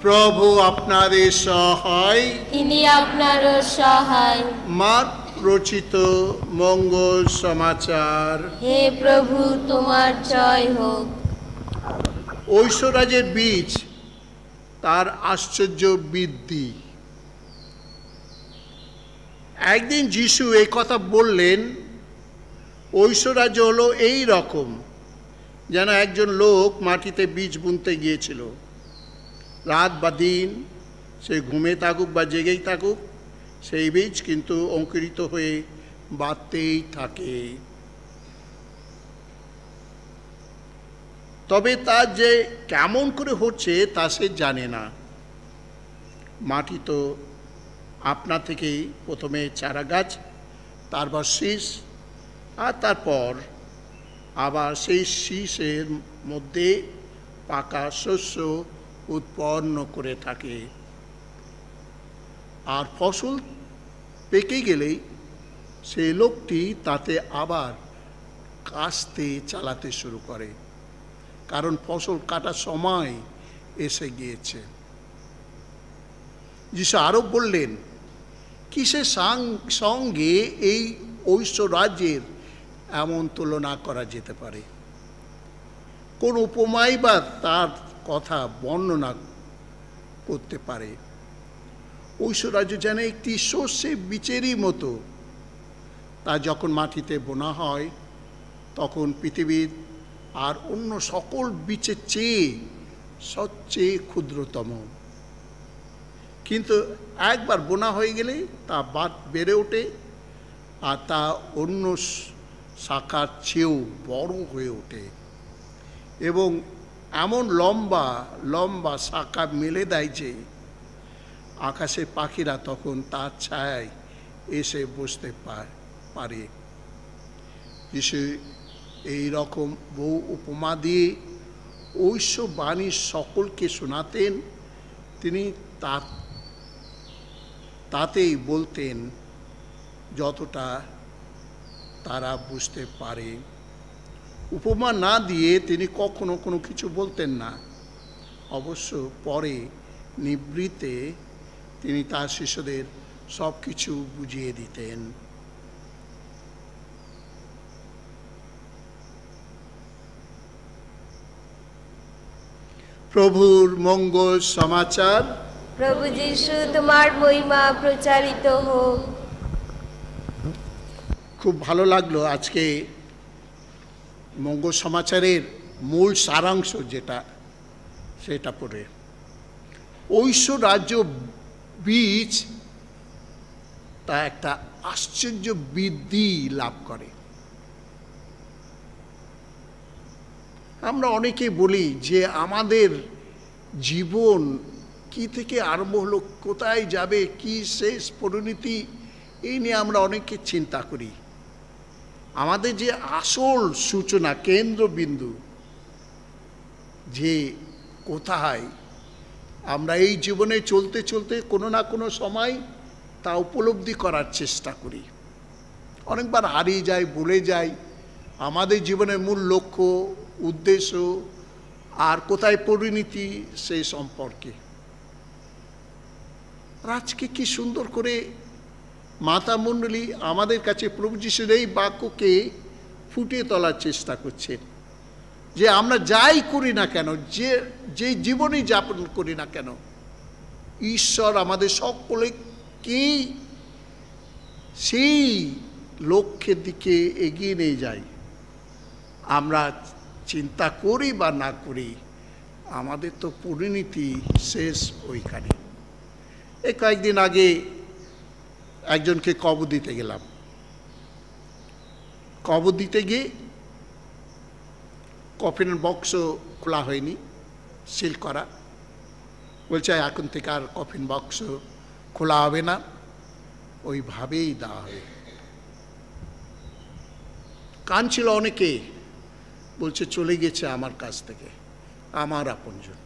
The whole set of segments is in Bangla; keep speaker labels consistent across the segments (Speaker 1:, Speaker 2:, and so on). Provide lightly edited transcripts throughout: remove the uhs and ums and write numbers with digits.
Speaker 1: প্রভু আপনাদের সহায়,
Speaker 2: তিনি আপনারও সহায়।
Speaker 1: মার্ক রচিত মঙ্গল সমাচার।
Speaker 2: হে প্রভু, তোমার জয় হোক।
Speaker 1: ঐশ্বরাজের বীজ তার আশ্চর্য বৃদ্ধি। একদিন যিশু এই কথা বললেন, ঐশ্বরাজ্য হলো এই রকম, যেন একজন লোক মাটিতে বীজ বুনতে গিয়েছিল। রাত বা দিন, সে ঘুমে থাকুক বা জেগেই থাকুক, সেই বীজ কিন্তু অঙ্কুরিত হয়ে বাড়তেই থাকে। তবে তা যে কেমন করে হচ্ছে তা সে জানে না। মাটি তো আপনা থেকেই প্রথমে চারা গাছ, তারপর শীষ, আর তারপর আবার সেই শীষের মধ্যে পাকা শস্য উৎপন্ন করে থাকে। আর ফসল পেকে গেলেই সেই লোকটি তাতে আবার কাস্তে চালাতে শুরু করে, কারণ ফসল কাটার সময় এসে গিয়েছে। যিশু আরো বললেন, কিসের সঙ্গে এই ঐশ্বরাজ্যের এমন তুলনা করা যেতে পারে? কোন উপমাই বা তার কথা বর্ণনা করতে পারে? ঐশ্বরাজ্য যেন একটি সর্ষের বীজেরই মতো। তা যখন মাটিতে বোনা হয়, তখন পৃথিবীর আর অন্য সকল বীজের চেয়ে সবচেয়ে ক্ষুদ্রতম। কিন্তু একবার বোনা হয়ে গেলে তা বেড়ে ওঠে, আর তা অন্য শাখার চেয়েও বড় হয়ে ওঠে এবং এমন লম্বা লম্বা শাখা মেলে দেয় যে আকাশের পাখিরা তখন তার ছায়ায় এসে বসতে পারে। যিশু এই রকম বহু উপমা দিয়ে ঐশ্ববাণী সকলকে শোনাতেন। তিনি তাতেই বলতেন যতটা তারা বুঝতে পারে। উপমা না দিয়ে তিনি কখনো কোনো কিছু বলতেন না। অবশ্য পরে নিবৃত্তে তিনি তার শিষ্যদের সব কিছু বুঝিয়ে দিতেন। প্রভুর মঙ্গল সমাচার।
Speaker 2: প্রভু যিশু, তোমার মহিমা প্রচারিত হোক।
Speaker 1: খুব ভালো লাগলো আজকে মঙ্গল সমাচারের মূল সারাংশ যেটা, সেটা পড়ে। ঐশ্বরাজ্য বীজ তা একটা আশ্চর্য বৃদ্ধি লাভ করে। আমরা অনেকে বলি যে আমাদের জীবন কি থেকে আরম্ভ হলো, কোথায় যাবে, কি শেষ পরিণতি, এই নিয়ে আমরা অনেকে চিন্তা করি। আমাদের যে আসল সূচনা কেন্দ্রবিন্দু, যে কোথায় আমরা এই জীবনে চলতে চলতে কোনো না কোনো সময় তা উপলব্ধি করার চেষ্টা করি। অনেকবার হারিয়ে যাই, ভুলে যাই আমাদের জীবনের মূল লক্ষ্য, উদ্দেশ্য আর কোথায় পরিণতি সেই সম্পর্কে। আজকে কি সুন্দর করে মাতা মণ্ডলী আমাদের কাছে প্রভু যিশুর এই বাক্যকে ফুটিয়ে তোলার চেষ্টা করছেন, যে আমরা যাই করি না কেন, যে জীবনই যাপন করি না কেন, ঈশ্বর আমাদের সকলকেই সেই লক্ষ্যের দিকে এগিয়ে নিয়ে যায়। আমরা চিন্তা করি বা না করি, আমাদের তো পরিণতি শেষ ওইখানে। এই কয়েকদিন আগে একজনকে কবর দিতে গেলাম। কবর দিতে গিয়ে কফিনের বক্স খোলা হয়নি, সিল করা। বলছে এখন থেকে আর কফিন বক্স খোলা হবে না, ওইভাবেই দেওয়া হবে। কাঁদছিল অনেকে, বলছে চলে গেছে আমার কাছ থেকে আমার আপনজন।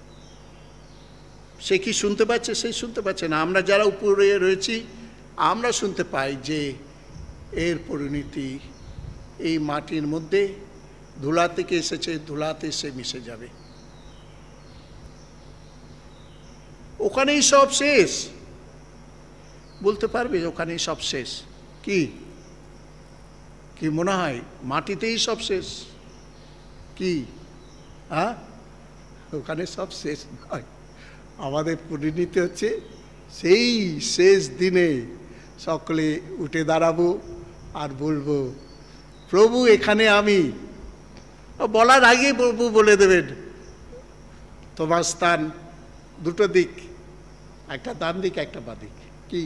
Speaker 1: সে কি শুনতে পাচ্ছে? সে শুনতে পাচ্ছে না। আমরা যারা উপরে রয়েছি আমরা শুনতে পাই যে এর পরিণতি এই মাটির মধ্যে ধুলা থেকে এসেছে, ধুলাতে সে মিশে যাবে। ওখানেই সব শেষ। বলতে পারবে ওখানেই সব শেষ? কি কি মনে হয় মাটিতেই সব শেষ? কি হ্যাঁ, ওখানে সব শেষ নয়। আমাদের পরিণতি হচ্ছে সেই শেষ দিনে সকলে উঠে দাঁড়াবো আর বলবো, প্রভু এখানে আমি। বলার আগে প্রভু বলে দেবেন, তোমার স্থান দুটো দিক, একটা ডান দিক একটা বাঁ দিক। কি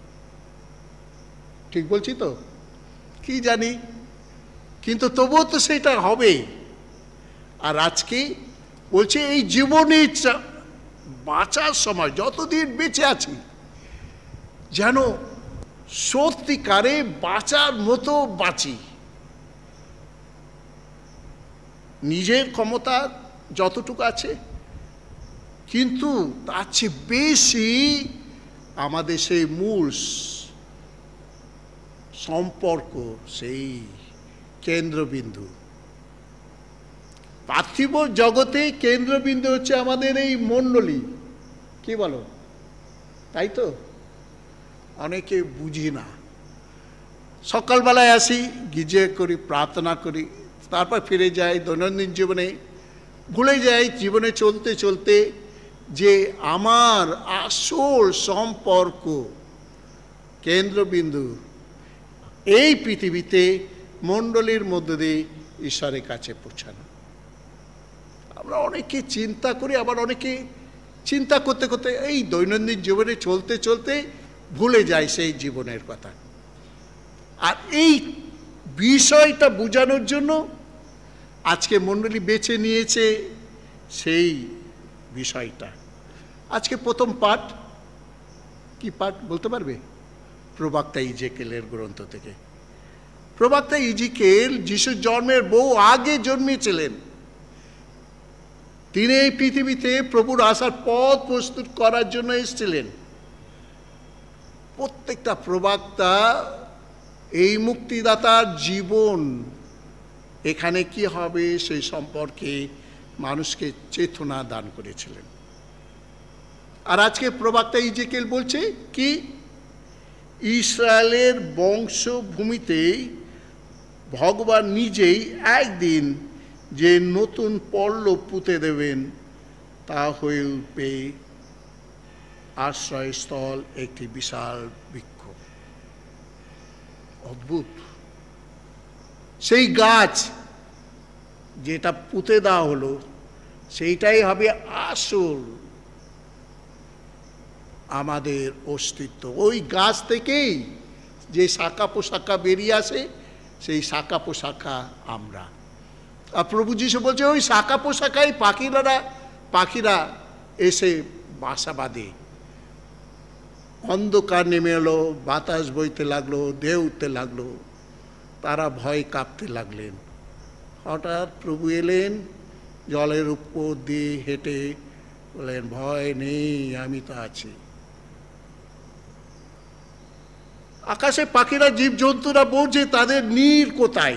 Speaker 1: ঠিক বলছি তো? কি জানি, কিন্তু তবুও তো সেটা হবে। আর আজকে বলছে এই জীবনে বাঁচার সময় যতদিন বেঁচে আছি যেন সত্যিকারে বাঁচার মতো বাঁচি। নিজের ক্ষমতা যতটুকু আছে, কিন্তু তার চেয়ে বেশি আমাদের সেই মূল সম্পর্ক, সেই কেন্দ্রবিন্দু। পার্থিব জগতে কেন্দ্রবিন্দু হচ্ছে আমাদের এই মণ্ডলী। কি বলো? তাই তো? অনেকে বুঝি না। সকালবেলায় আসি, গির্জে করি, প্রার্থনা করি, তারপর ফিরে যাই দৈনন্দিন জীবনে। ভুলে যাই জীবনে চলতে চলতে যে আমার আসল সম্পর্ক, কেন্দ্রবিন্দু এই পৃথিবীতে মণ্ডলীর মধ্য দিয়ে ঈশ্বরের কাছে পৌঁছানো। আমরা অনেকে চিন্তা করি, আবার অনেকে চিন্তা করতে করতে এই দৈনন্দিন জীবনে চলতে চলতে ভুলে যায় সেই জীবনের কথা। আর এই বিষয়টা বোঝানোর জন্য আজকে মণ্ডলী বেছে নিয়েছে সেই বিষয়টা। আজকে প্রথম পাঠ, কি পাঠ বলতে পারবে? প্রবক্তা ইজেকেলের গ্রন্থ থেকে। প্রবক্তা ইজেকেল যিশুর জন্মের বহু আগে জন্মেছিলেন। তিনি এই পৃথিবীতে প্রভুর আসার পথ প্রস্তুত করার জন্য এসেছিলেন। প্রত্যেকটা প্রবক্তা এই মুক্তিদাতার জীবন এখানে কি হবে সেই সম্পর্কে মানুষকে চেতনা দান করেছিলেন। আর আজকে প্রবক্তা ইজেকেল বলছে কি, ইসরায়েলের বংশভূমিতে ভগবান নিজেই একদিন যে নতুন পল্লব পুঁতে দেবেন তা হয়ে উঠবে আশ্রয়স্থল, একটি বিশাল বৃক্ষ। অদ্ভুত! সেই গাছ যেটা পুঁতে দেওয়া হলো সেইটাই হবে আসল আমাদের অস্তিত্ব। ওই গাছ থেকেই যে শাখা পোশাখা বেরিয়ে আসে, সেই শাখা পোশাখা আমরা। আর প্রভু যিশু বলছে ওই শাখা পোশাখাই পাখিরা এসে বাসা বাঁধে। অন্ধকার নেমে এলো, বাতাস বইতে লাগলো, ঢেউ উঠতে লাগলো, তারা ভয় কাঁপতে লাগলেন। হঠাৎ প্রভু এলেন, জলের উপর দিয়ে হেঁটে বললেন, ভয় নেই, আমি তো আছি। আকাশে পাখিরা, জীবজন্তুরা বলছে তাদের নীড় কোথায়,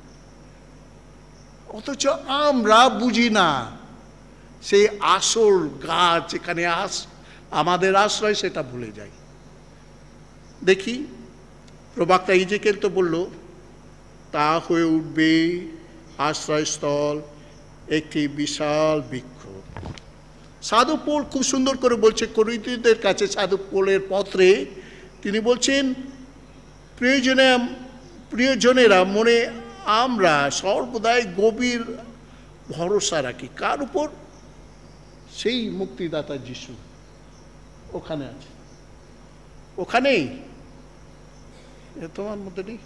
Speaker 1: অথচ আমরা বুঝি না সেই আসল গাছ এখানে আমাদের আশ্রয়, সেটা ভুলে যাই। দেখি প্রবক্তা ইজেকেল তো বলল তা হয়ে উঠবে আশ্রয়স্থল, একটি বিশাল বৃক্ষ। সাধু পৌল খুব সুন্দর করে বলছে করিন্থীয়দের কাছে, সাধু পৌলের পত্রে তিনি বলছেন, প্রিয়জনেরা মনে আমরা সর্বদাই গভীর ভরসা রাখি। কার উপর? সেই মুক্তিদাতা যিশু। ওখানে আছে, ওখানেই। তোমার মধ্যে নেই,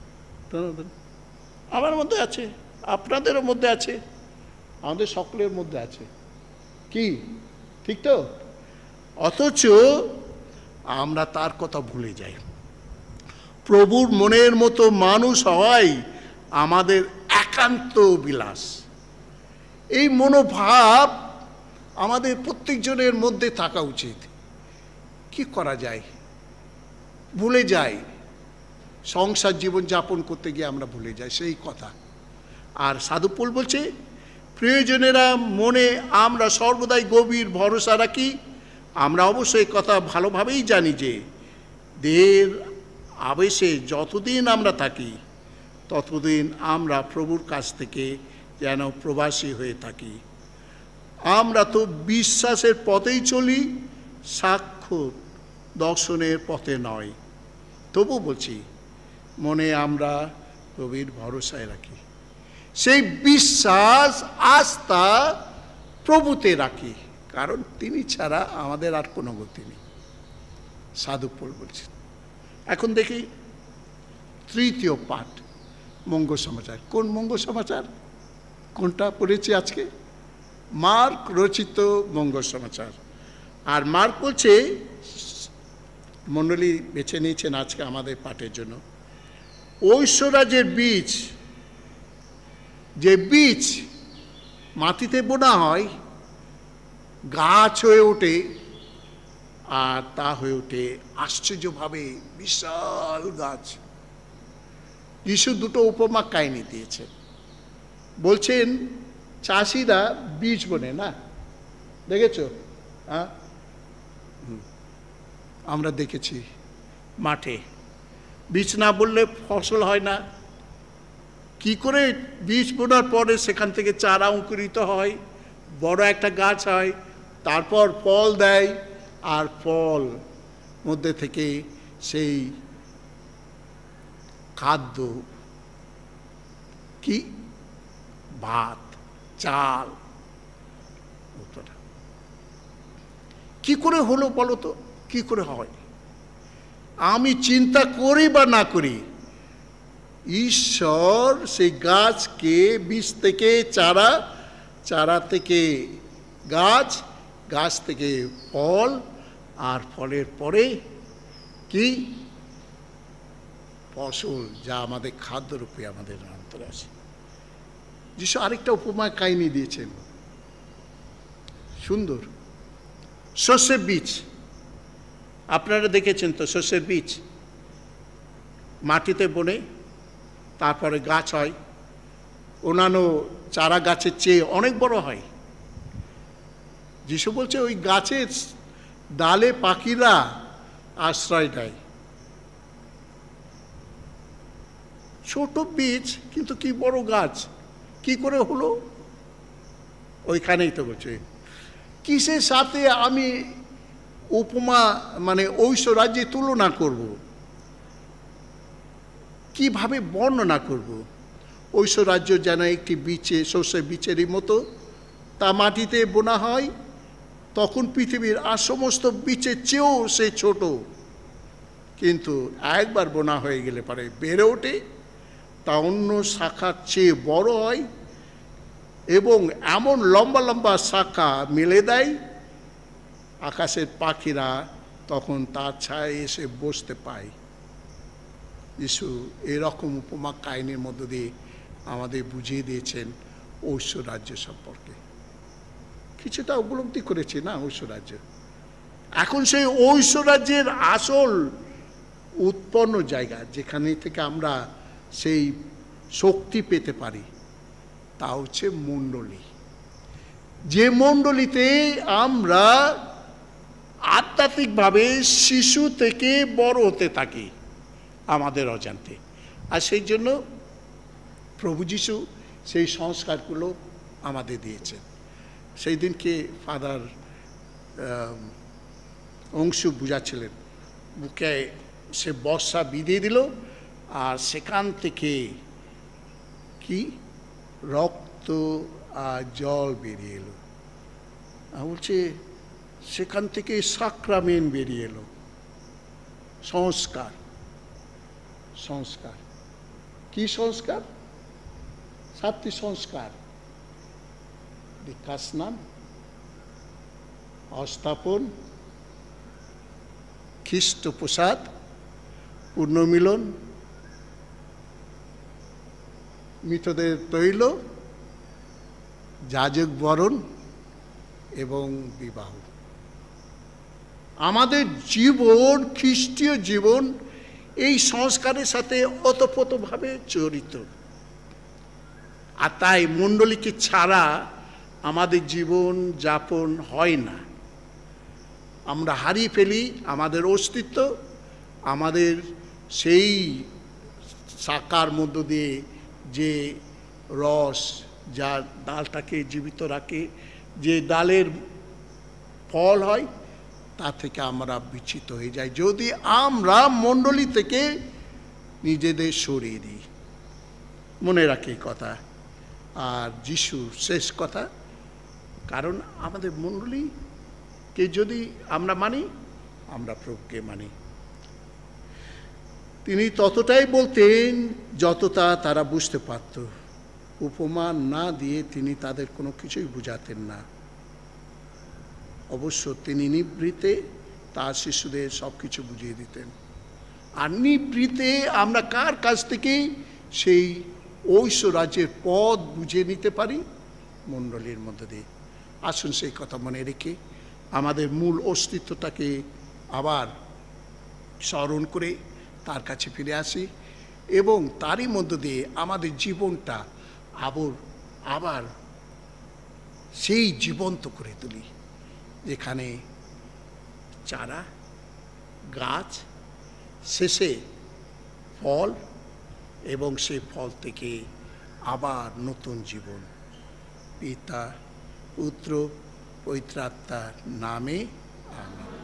Speaker 1: আমার মধ্যে আছে, আপনাদেরও মধ্যে আছে, আমাদের সকলের মধ্যে আছে। কি ঠিক তো? অথচ আমরা তার কথা ভুলে যাই। প্রভুর মনের মতো মানুষ হওয়াই আমাদের একান্ত বিলাস। এই মনোভাব আমাদের প্রত্যেকজনের মধ্যে থাকা উচিত। কি করা যায়? ভুলে যাই, সংসার জীবন যাপন করতে গিয়ে আমরা ভুলে যাই সেই কথা। আর সাধু পৌল বলছে, প্রিয়জনেরা মনে আমরা সর্বদাই গভীর ভরসা রাখি, আমরা অবশ্যই কথা ভালোভাবেই জানি যে দেহের আবেশে যতদিন আমরা থাকি ততদিন আমরা প্রভুর কাছ থেকে যেন প্রবাসী হয়ে থাকি। আমরা তো বিশ্বাসের পথেই চলি, সাক্ষ্য দর্শনের পথে নয়। তবু বলছি, মনে আমরা প্রভুর ভরসায় রাখি, সেই বিশ্বাস আস্থা প্রভুতে রাখি, কারণ তিনি ছাড়া আমাদের আর কোনো গতি নেই। সাধু পৌল বলছেন। এখন দেখি তৃতীয় পাঠ, মঙ্গল সমাচার। কোন মঙ্গল সমাচার? কোনটা পড়েছি আজকে? মার্ক রচিত মঙ্গল সমাচার। আর মার্ক বলছে, মণ্ডলী বেছে নিয়েছেন আজকে আমাদের পাঠের জন্য, ঐশ্বরাজ্যের বীজ, যে বীজ মাটিতে বোনা হয়, গাছ হয়ে ওঠে, আর তা হয়ে ওঠে আশ্চর্যভাবে বিশাল গাছ। যিশু দুটো উপমা কাহিনী দিয়েছে। বলছেন চাষিরা বীজ বোনে না, দেখেছ? হ্যাঁ, আমরা দেখেছি মাঠে বীজ না বললে ফসল হয় না। কি করে বীজ বোনার পরে সেখান থেকে চারা অঙ্কুরিত হয়, বড় একটা গাছ হয়, তারপর ফল দেয়, আর ফল মধ্যে থেকে সেই খাদ্য, কি ভাত, চাল। কি করে হলো বলো তো? কি করে হয়? আমি চিন্তা করি বা না করি, ঈশ্বর সেই গাছকে বীজ থেকে চারা, চারা থেকে গাছ, গাছ থেকে ফল, আর ফলের পরে কি ফসল, যা আমাদের খাদ্যরূপে আমাদের অন্তরে আসে। যিশু আরেকটা উপমা কাহিনী দিয়েছেন, সুন্দর। শস্যের বীজ, আপনারা দেখেছেন তো, শস্যের বীজ মাটিতে বোনে, তারপরে গাছ হয়, অন্যান্য চারা গাছের চেয়ে অনেক বড় হয়। যিশু বলছে ওই গাছের ডালে পাখিরা আশ্রয় দেয়। ছোট বীজ, কিন্তু কি বড় গাছ। কি করে হলো? ওইখানেই তো বলছে, কিসের সাথে আমি উপমা মানে ঐশ্বরাজ্যে তুলনা করব, কিভাবে বর্ণনা করব? ঐশ্বরাজ্য যেন একটি বীজে, শস্যের বীজেরই মতো, তা মাটিতে বোনা হয়, তখন পৃথিবীর আর সমস্ত বীজের চেয়েও সে ছোট, কিন্তু একবার বোনা হয়ে গেলে পরে বেড়ে ওঠে, তা অন্য শাখার চেয়ে বড় হয়, এবং এমন লম্বা লম্বা শাখা মেলে দেয়, আকাশের পাখিরা তখন তার ছায়ায় এসে বসতে পায়। যিশু এরকম উপমা কাহিনীর মধ্য দিয়ে আমাদের বুঝিয়ে দিয়েছেন ঐশ্বরাজ্য সম্পর্কে। কিছুটা উপলব্ধি করেছি না ঐশ্বরাজ্য। এখন সেই ঐশ্বরাজ্যের আসল উৎপন্ন জায়গা, যেখানে থেকে আমরা সেই শক্তি পেতে পারি, তা হচ্ছে মণ্ডলী। যে মণ্ডলীতে আমরা আধ্যাত্মিকভাবে শিশু থেকে বড় হতে থাকি আমাদের অজান্তে। আর সেই জন্য প্রভু যিশু সেই সংস্কারগুলো আমাদের দিয়েছেন। সেই দিনকে ফাদার অংশু বুঝাচ্ছিলেন, বুকে সে বর্ষা বিধিয়ে দিল, আর সেখান থেকে কি রক্ত আর জল বেরিয়ে এলো। বলছে সেখান থেকে সাক্রামেন্ট বেরিয়ে এলো, সংস্কার। সংস্কার কি সংস্কার? 7টি সংস্কার: দীক্ষা স্নান, অস্থাপন, খ্রিস্ট প্রসাদ, পুণ্যমিলন, মৃতদের তৈল, যাজক বরণ এবং বিবাহ। আমাদের জীবন, খ্রিস্টীয় জীবন, এই সংস্কারের সাথে ওতপ্রোতভাবে জড়িত। আর তাই মণ্ডলীকে ছাড়া আমাদের জীবন যাপন হয় না। আমরা হারিয়ে ফেলি আমাদের অস্তিত্ব, আমাদের সেই শাখার মধ্য দিয়ে যে রস যা ডালটাকে জীবিত রাখে, যে ডালের ফল হয়, তা থেকে আমরা বিচ্যুত হয়ে যাই যদি আমরা মণ্ডলী থেকে নিজেদের সরিয়ে দিই। মনে রাখি কথা। আর যিশু শেষ কথা, কারণ আমাদের মণ্ডলীকে যদি আমরা মানি, আমরা প্রভুকে মানি। তিনি ততটাই বলতেন যতটা তারা বুঝতে পারত। উপমা না দিয়ে তিনি তাদের কোনো কিছুই বুঝাতেন না। অবশ্য তিনি নিভৃতে তার শিশুদের সব কিছু বুঝিয়ে দিতেন। আর নিভৃতে আমরা কার কাছ থেকে সেই ঐশ্বরাজ্যের পথ বুঝে নিতে পারি? মণ্ডলীর মধ্যে দিয়ে। আসুন সেই কথা মনে রেখে আমাদের মূল অস্তিত্বটাকে আবার স্মরণ করে তার কাছে ফিরে আসি এবং তারই মধ্য দিয়ে আমাদের জীবনটা আবার সেই জীবন্ত করে তুলি, যেখানে চারা গাছ, শেষে ফল, এবং সেই ফল থেকে আবার নতুন জীবন। পিতা, পুত্র, পবিত্র আত্মার নামে আমিন।